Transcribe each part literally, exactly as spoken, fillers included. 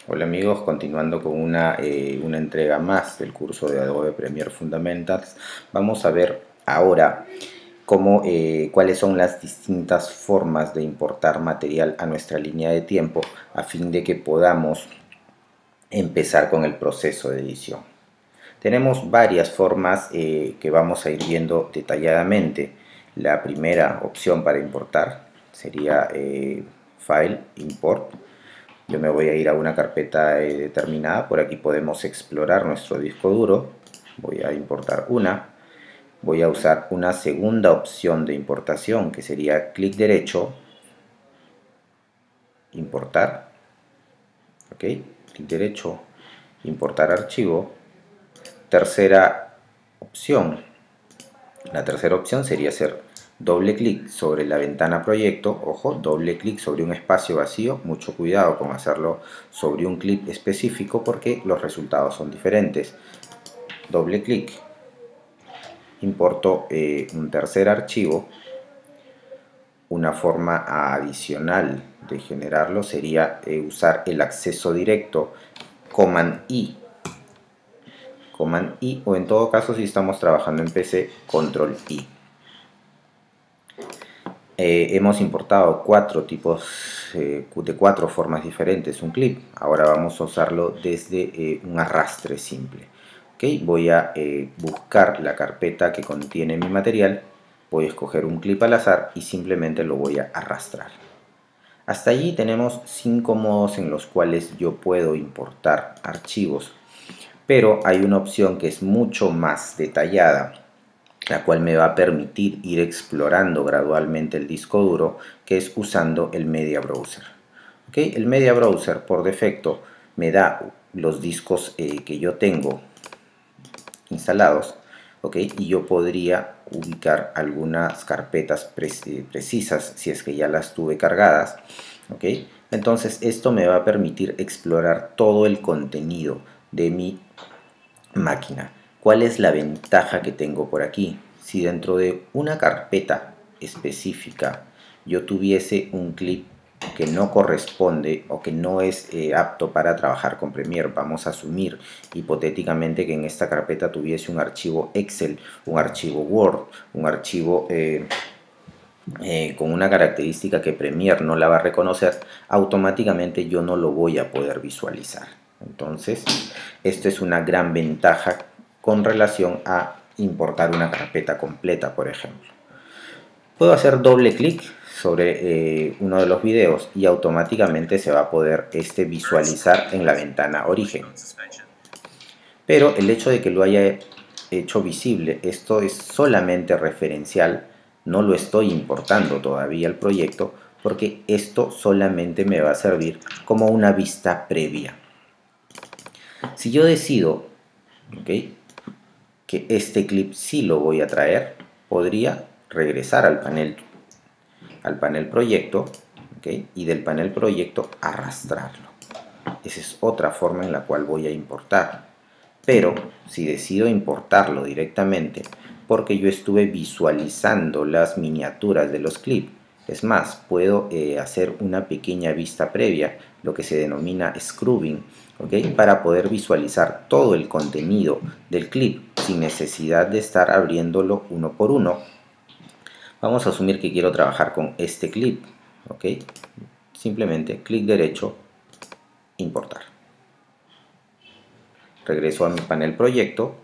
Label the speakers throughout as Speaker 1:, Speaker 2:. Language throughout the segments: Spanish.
Speaker 1: Hola amigos, continuando con una, eh, una entrega más del curso de Adobe Premiere Fundamentals, vamos a ver ahora cómo, eh, cuáles son las distintas formas de importar material a nuestra línea de tiempo a fin de que podamos empezar con el proceso de edición. Tenemos varias formas eh, que vamos a ir viendo detalladamente. La primera opción para importar sería eh, File, Import. Yo me voy a ir a una carpeta eh, determinada. Por aquí podemos explorar nuestro disco duro. Voy a importar una. Voy a usar una segunda opción de importación que sería clic derecho, importar. Ok, clic derecho, importar archivo. Tercera opción. La tercera opción sería hacer doble clic sobre la ventana proyecto, ojo, doble clic sobre un espacio vacío, mucho cuidado con hacerlo sobre un clip específico porque los resultados son diferentes. Doble clic, importo eh, un tercer archivo. Una forma adicional de generarlo sería eh, usar el acceso directo, Command I. Command I, o en todo caso si estamos trabajando en P C, Control I. Eh, hemos importado cuatro tipos eh, de cuatro formas diferentes un clip. Ahora vamos a usarlo desde eh, un arrastre simple. Okay, voy a eh, buscar la carpeta que contiene mi material, voy a escoger un clip al azar y simplemente lo voy a arrastrar. Hasta allí tenemos cinco modos en los cuales yo puedo importar archivos, pero hay una opción que es mucho más detallada, la cual me va a permitir ir explorando gradualmente el disco duro, que es usando el Media Browser. ¿Okay? El Media Browser por defecto me da los discos eh, que yo tengo instalados, ¿okay? Y yo podría ubicar algunas carpetas pre precisas si es que ya las tuve cargadas, ¿okay? Entonces esto me va a permitir explorar todo el contenido de mi máquina. ¿Cuál es la ventaja que tengo por aquí? Si dentro de una carpeta específica yo tuviese un clip que no corresponde o que no es eh, apto para trabajar con Premiere, vamos a asumir hipotéticamente que en esta carpeta tuviese un archivo Excel, un archivo Word, un archivo eh, eh, con una característica que Premiere no la va a reconocer, automáticamente yo no lo voy a poder visualizar. Entonces, esto es una gran ventaja con relación a importar una carpeta completa, por ejemplo. Puedo hacer doble clic sobre eh, uno de los videos y automáticamente se va a poder este, visualizar en la ventana origen. Pero el hecho de que lo haya hecho visible, esto es solamente referencial, no lo estoy importando todavía al proyecto porque esto solamente me va a servir como una vista previa. Si yo decido, ¿okay?, que este clip sí lo voy a traer, podría regresar al panel, al panel proyecto, ¿okay?, y del panel proyecto arrastrarlo. Esa es otra forma en la cual voy a importar. Pero si decido importarlo directamente, porque yo estuve visualizando las miniaturas de los clips, es más, puedo eh, hacer una pequeña vista previa, lo que se denomina scrubbing, ¿okay?, para poder visualizar todo el contenido del clip sin necesidad de estar abriéndolo uno por uno. Vamos a asumir que quiero trabajar con este clip, ¿okay? Simplemente clic derecho, importar. Regreso a mi panel proyecto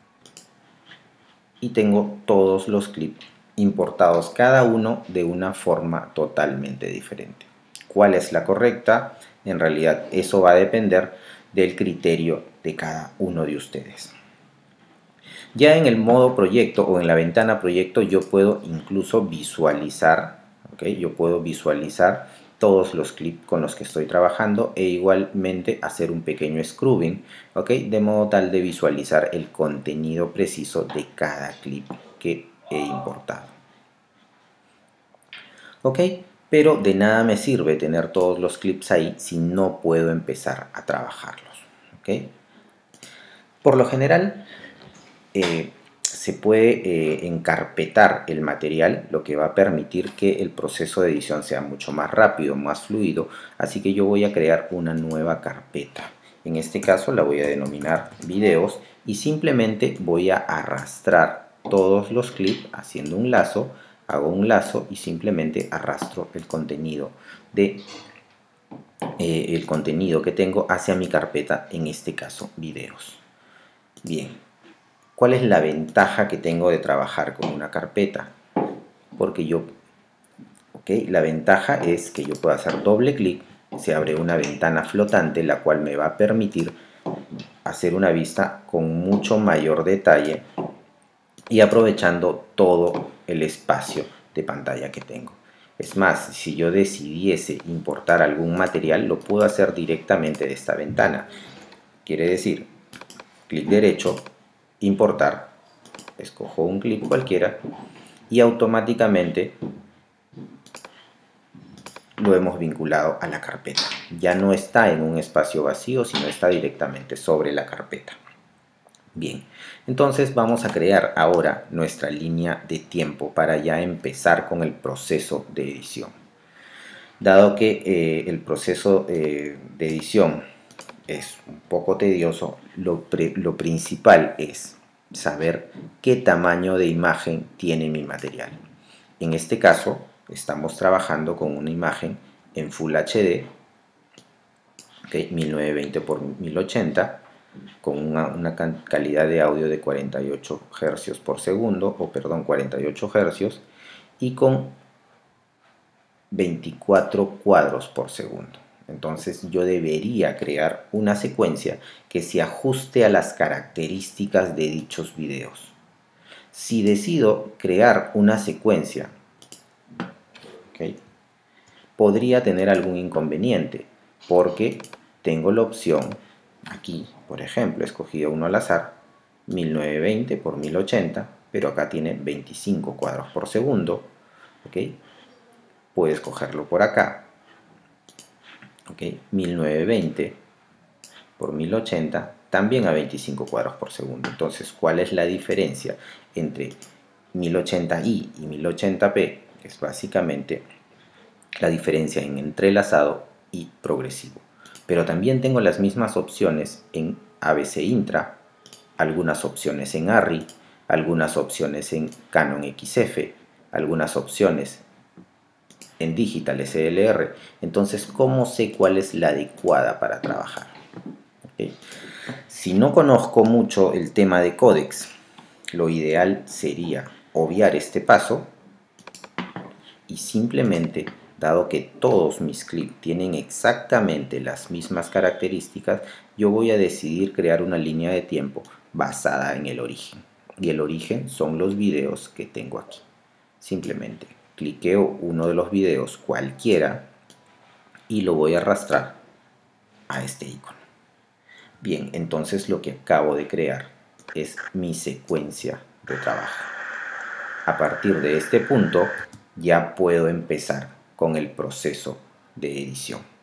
Speaker 1: y tengo todos los clips importados, cada uno de una forma totalmente diferente. ¿Cuál es la correcta? En realidad eso va a depender del criterio de cada uno de ustedes. Ya en el modo proyecto o en la ventana proyecto yo puedo incluso visualizar, ¿okay? Yo puedo visualizar todos los clips con los que estoy trabajando e igualmente hacer un pequeño scrubbing, ¿okay?, de modo tal de visualizar el contenido preciso de cada clip que he importado. ¿Ok? Pero de nada me sirve tener todos los clips ahí si no puedo empezar a trabajarlos. ¿Ok? Por lo general, eh, se puede eh, encarpetar el material, lo que va a permitir que el proceso de edición sea mucho más rápido, más fluido. Así que yo voy a crear una nueva carpeta. En este caso la voy a denominar videos y simplemente voy a arrastrar todos los clips haciendo un lazo. Hago un lazo y simplemente arrastro el contenido de eh, el contenido que tengo hacia mi carpeta, en este caso videos. Bien, ¿cuál es la ventaja que tengo de trabajar con una carpeta? Porque yo, ok, la ventaja es que yo puedo hacer doble clic, se abre una ventana flotante, la cual me va a permitir hacer una vista con mucho mayor detalle y aprovechando todo el espacio de pantalla que tengo. Es más, si yo decidiese importar algún material, lo puedo hacer directamente de esta ventana. Quiere decir, clic derecho, importar, escojo un clip cualquiera y automáticamente lo hemos vinculado a la carpeta. Ya no está en un espacio vacío, sino está directamente sobre la carpeta. Bien, entonces vamos a crear ahora nuestra línea de tiempo para ya empezar con el proceso de edición. Dado que eh, el proceso eh, de edición es un poco tedioso, lo, lo principal es saber qué tamaño de imagen tiene mi material. En este caso estamos trabajando con una imagen en Full H D, okay, mil novecientos veinte por mil ochenta, con una, una calidad de audio de cuarenta y ocho hercios por segundo, o perdón, cuarenta y ocho hercios, y con veinticuatro cuadros por segundo. Entonces yo debería crear una secuencia que se ajuste a las características de dichos videos. Si decido crear una secuencia, okay, podría tener algún inconveniente, porque tengo la opción aquí, por ejemplo, he escogido uno al azar, mil novecientos veinte por mil ochenta, pero acá tiene veinticinco cuadros por segundo, ¿okay? Puedo escogerlo por acá, ¿okay? mil novecientos veinte por mil ochenta, también a veinticinco cuadros por segundo. Entonces, ¿cuál es la diferencia entre mil ochenta i y mil ochenta p? Es básicamente la diferencia en entrelazado y progresivo. Pero también tengo las mismas opciones en A B C Intra, algunas opciones en ARRI, algunas opciones en Canon X F, algunas opciones en Digital S L R. Entonces, ¿cómo sé cuál es la adecuada para trabajar? ¿Okay? Si no conozco mucho el tema de códecs, lo ideal sería obviar este paso y simplemente, dado que todos mis clips tienen exactamente las mismas características, yo voy a decidir crear una línea de tiempo basada en el origen. Y el origen son los videos que tengo aquí. Simplemente cliqueo uno de los videos cualquiera y lo voy a arrastrar a este icono. Bien, entonces lo que acabo de crear es mi secuencia de trabajo. A partir de este punto ya puedo empezar con el proceso de edición.